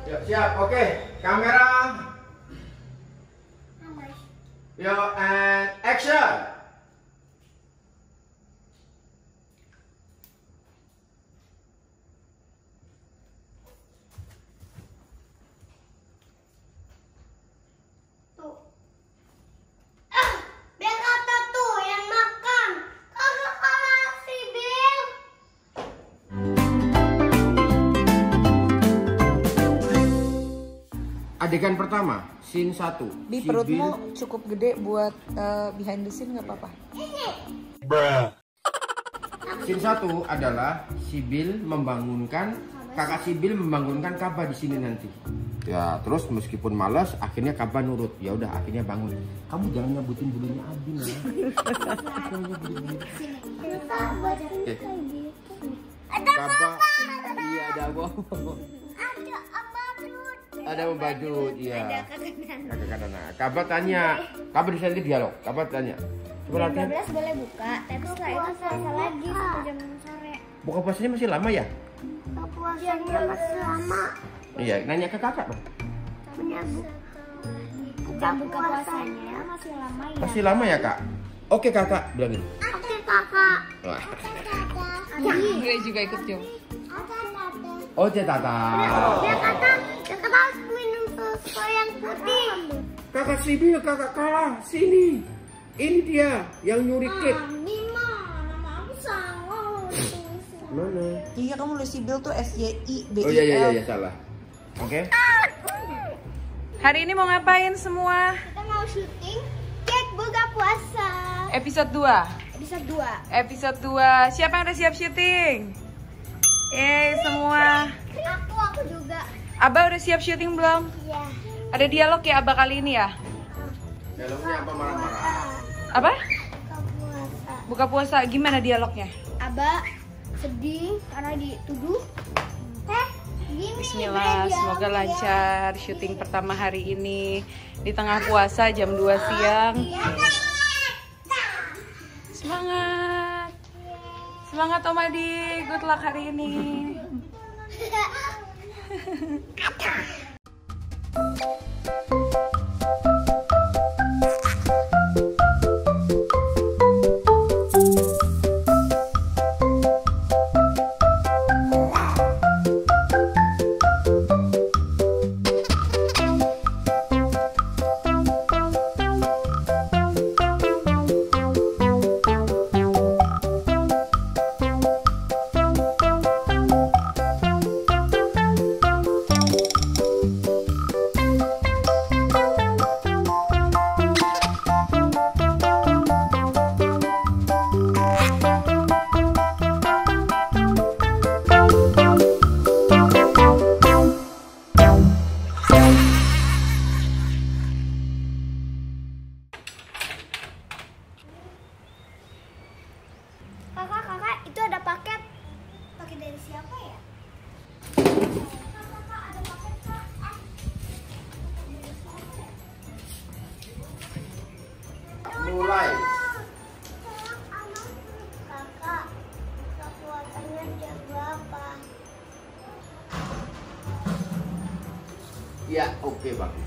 Yuk, siap. Oke, kamera. Yuk, and action. Biar kata tuh yang makan. Kagak kalah si Bill. Adegan pertama, scene 1. Di perutmu cukup gede buat behind the scene nggak apa-apa? Scene 1 adalah Sibil membangunkan kakak Sibil membangunkan Kaba di sini nanti. Ya, terus meskipun malas, akhirnya Kaba nurut. Ya udah, akhirnya bangun. Kamu jangan nyabutin bulunya Abi, nah. Jangan nyabutin bulunya. Oke. Kaba, iya ada bohong. Ada membadut, iya. Kakak Katana. Kaba tanya, Kaba di sana dialog. Kaba tanya. Coba latihan. 12 boleh buka, tapi setelah itu puasa lagi sampai jam 6 sore. Buka puasanya masih lama ya? Puasanya masih lama. Iya, nanya ke kakak dong. Jam buka puasanya masih lama ya. Masih lama ya kak? Oke kakak, bilangin. Oke kakak. Wah. Gue juga ikut jom. Oh tata. Ya kakak harus minum susu yang putih. Kakak Sibil, kakak kalah. Sini. Ini dia yang nyuri cake. Mima, nama aku salah. Mana? Iya, kamu nulis Sibil tuh SYIBIL. Oh iya salah. Oke. Hari ini mau ngapain semua? Kita mau syuting cake buka puasa. Episode 2. Episode 2. Episode 2. Siapa yang udah siap syuting? Semua. Aku juga. Abah udah siap syuting belum? Iya. Ada dialog ya Abah kali ini ya? Dialognya apa marah-marah? Apa? Buka puasa. Buka puasa, gimana dialognya? Abah sedih karena dituduh. Gini. Bismillah, semoga lancar syuting pertama hari ini di tengah puasa jam 2 siang. Semangat. Semangat Om Adi, good luck hari ini. Kakak, itu ada paket. Paket dari siapa ya? Kakak, ada paket kak. Mulai. Kakak, buka puasanya jam berapa? Iya, oke bagus.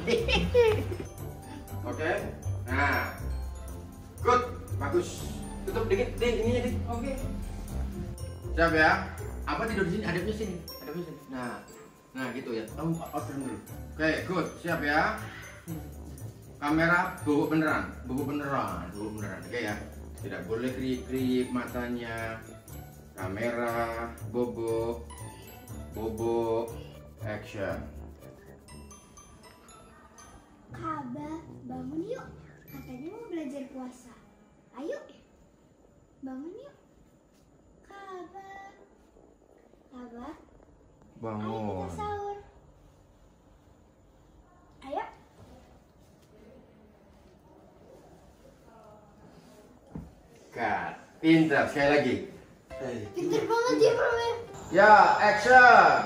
Oke. Nah. Good, bagus. Tutup dikit, ininya dikit. Oke. Siap ya? Apa tidur di sini? Hadapnya sini. Hadapnya sini. Nah gitu ya. Order dulu. Oke, good. Siap ya? Kamera bobok beneran. Oke ya. Tidak boleh kerip-kerip matanya. Kamera bobok. Action. Kaba, bangun yuk. Katanya mau belajar puasa. Ayo, bangun yuk. Kaba, ayo Bangun. kita sahur. Ayo. Cut. Pintar sekali lagi. Pinter banget ya Mama. Ya, action.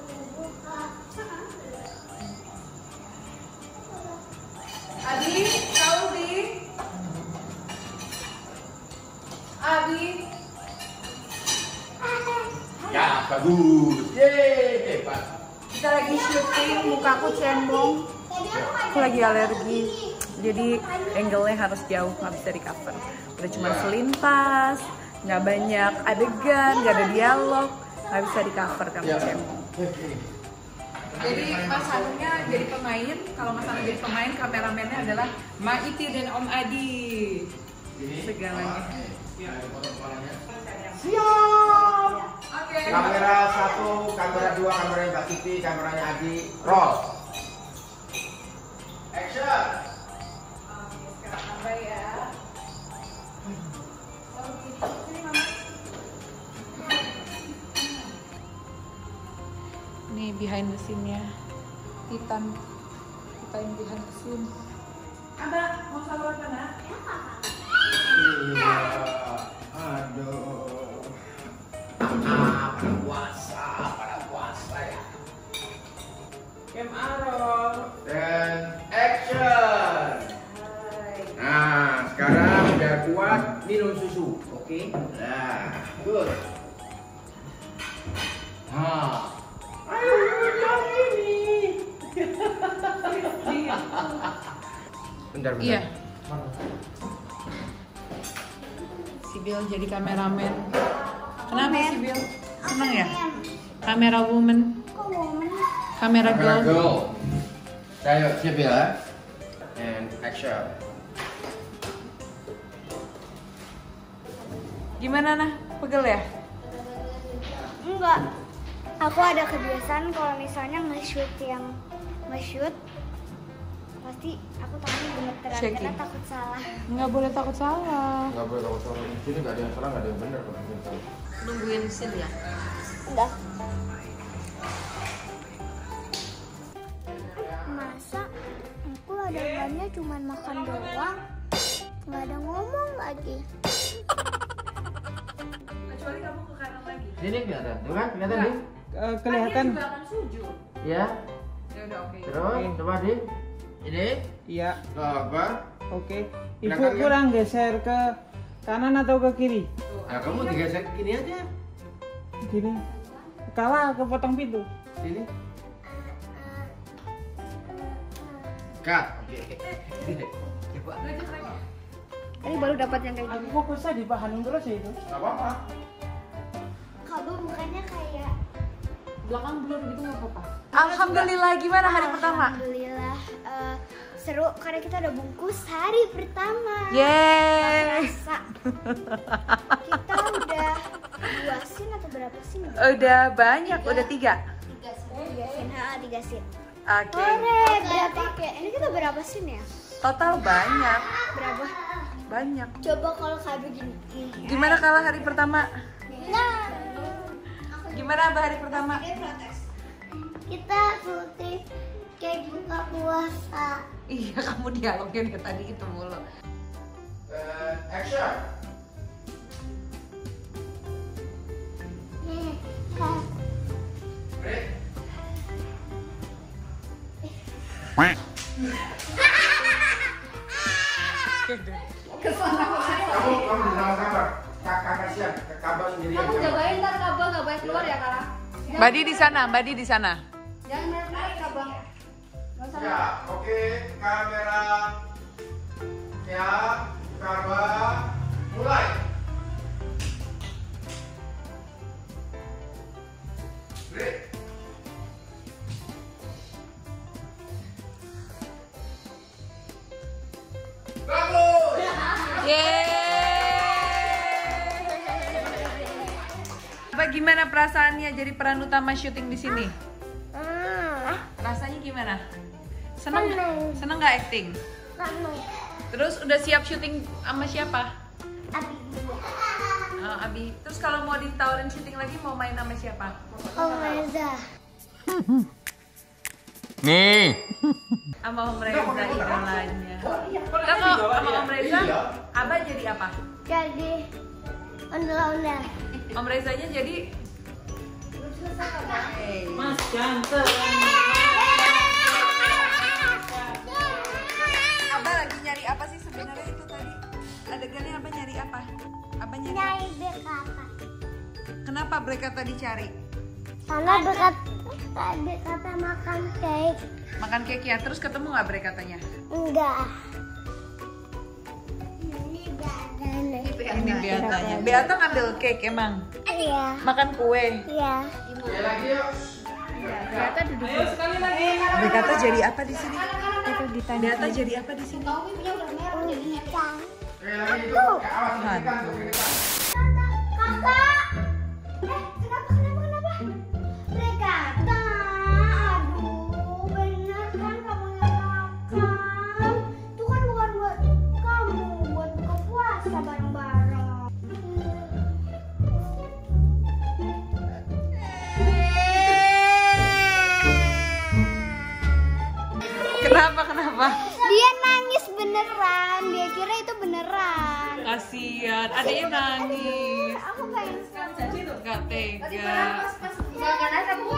Adi, bagus. Yeay, hebat. Kita lagi syuting, mukaku cembong. Aku lagi alergi. Jadi angle-nya harus jauh, nggak bisa di cover. Udah cuma selintas, nggak banyak adegan, nggak ada dialog, nggak bisa di cover karena cembong. Jadi Mas Hanunya jadi pemain, kalau Mas Hanu jadi pemain, kameramennya adalah Maiti dan Om Adi. Segalanya. Siap. Oke. Kamera 1, kamera 2, kameranya Mbak Titi, kameranya Adi, roll. Action. Sekarang tambah ya. Sini Mama. Ini behind the scene-nya. Titan yang behind the scene. Ada mau sabar mana? Iya. Aduh. Pada puasa ya. Cam Arrow. Dan action. Nah, sekarang biar kuat minum susu, oke? Nah, good. Nah, ayo yang ini. Bentar. Iya. Sibil jadi kameramen. Kenapa Sibil? Seneng ya? Kamera woman, Kok woman? kamera girl. Saya siap ya. And action. Gimana nah? Pegel ya? Enggak. Aku ada kebiasaan kalau misalnya nge-shoot pasti aku tangannya gemeteran Shaking. karena takut salah. Nggak boleh takut salah. Nggak boleh kamu salah. Di sini nggak ada yang salah, nggak ada yang benar. Nungguin scene ya? Enggak. Masa aku adegannya cuma makan doang, nggak ada ngomong lagi. Kecuali kamu ke kanan lagi. Sini kelihatan, tuh kan? Kelihatan nih? Kelihatan. Dia juga akan sujud. Ya. Ya udah oke. Terus coba di ini. Iya. Coba. Oke. Ibu Belakang ya? kurang geser ke kanan atau ke kiri? Nah, kamu digesek ke kiri aja. Gini. Kalah ke potong pintu. Sini. Cut. Oke. Coba. Tadi baru dapat yang kayak Aku gini. fokusnya di Pak Hanung terus ya itu. Nggak apa-apa. Kamu bukannya kayak Belakang blur gitu nggak apa-apa. Alhamdulillah, gimana hari pertama? Alhamdulillah seru karena kita udah bungkus hari pertama. Yeay. Rasa kita udah 2 scene atau berapa scene? Udah banyak, udah 3. 3 scene, 3 scene. Oke. Berarti kayak ini kita berapa scene ya? Total banyak. Berapa? Banyak. Coba kalau kayak begini. Gimana kalau hari pertama? Nah, Gimana Abah hari pertama? kita syuting kayak buka puasa. Iya, kamu dialognya dari tadi itu mulu. Action. Break. Kamu di dalam kamar. Kakak siap, kabar sendiri. Kamu jagain ntar kabel nggak boleh keluar ya Kara. Mbadi di sana, Mbadi di sana. Jangan narik kabel. Ya, oke, kamera. Ya, kamera. Mulai. Break. Bagus. Apa gimana perasaannya jadi peran utama syuting di sini? Rasanya gimana? Seneng? Seneng. Seneng nggak acting? Kamu Terus udah siap syuting sama siapa? Abi Abi. Terus kalau mau ditawarin syuting lagi mau main sama siapa? Om Reza. Nih. Sama Om Reza idolanya. Kalau sama Om Reza, Abah jadi apa? Jadi ondel-ondel. Om Rezanya jadi Mas ganteng. Abah lagi nyari apa sih sebenarnya itu tadi? Adegannya Abah nyari apa? Abah nyari Nyai berkata. Kenapa mereka tadi cari? Karena berkata makan cake. Makan cake ya, terus ketemu nggak Bre katanya? Enggak. Ini Beatanya. Ini Beatanya. Beata ngambil cake emang? Iya. Makan kue? Iya. Ya lagi yuk. Beata duduk. Beata jadi apa di sini? Beata jadi apa di sini? Ucang. Lagi itu. Awas ikan tuh ke depan. Kakak. Kenapa? Berkata, aduh, bener kan kamu yang makan. Itu kan bukan buat kamu, buat buka puasa bareng-bareng. Kenapa? Dia nangis beneran, dia kira itu beneran. Kasian, adiknya nangis. Aku pengen Gak tega. Karena kamu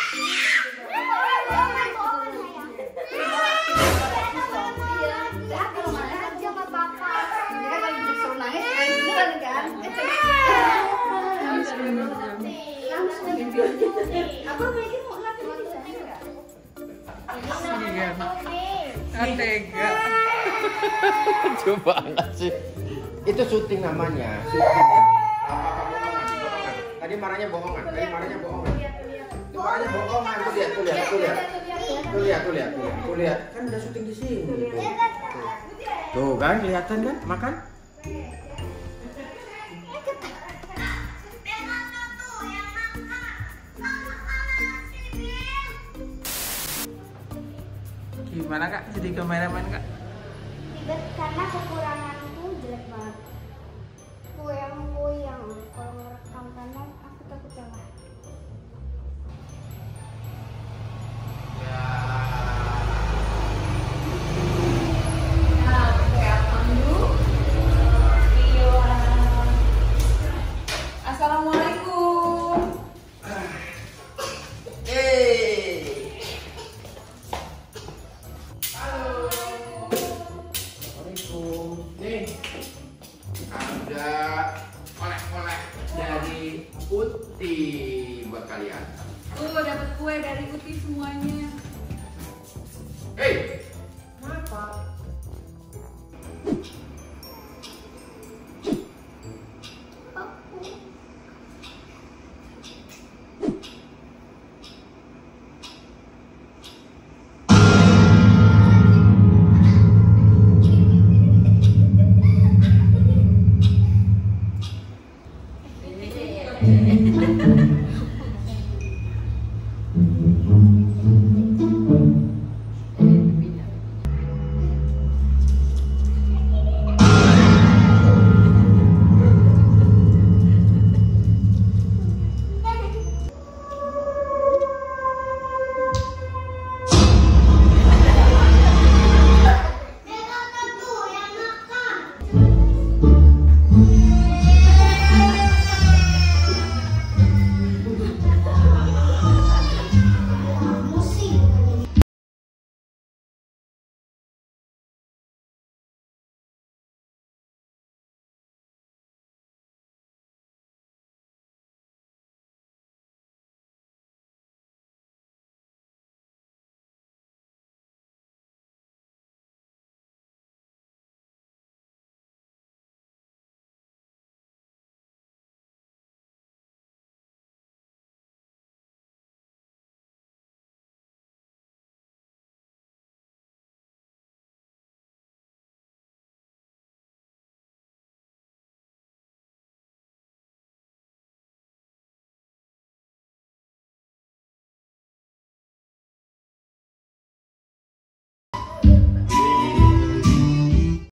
sama papa. dia kan lagi disuruh nangis, beneran kan? Aku mikir mau ngelakuin bisa. Kasian. Gak tega. Lucu banget sih. Itu syuting namanya, syuting ya. Tadi marahnya bohongan. Itu marahnya bohongan. Tuh lihat. Kan udah syuting di sini. Tuh kan, kelihatan kan? Makan? Gimana Kak? Jadi kameramen Kak? Karena kekuranganku jelek banget. Goyang-goyang kalau ngerekam kanan aku takut salah.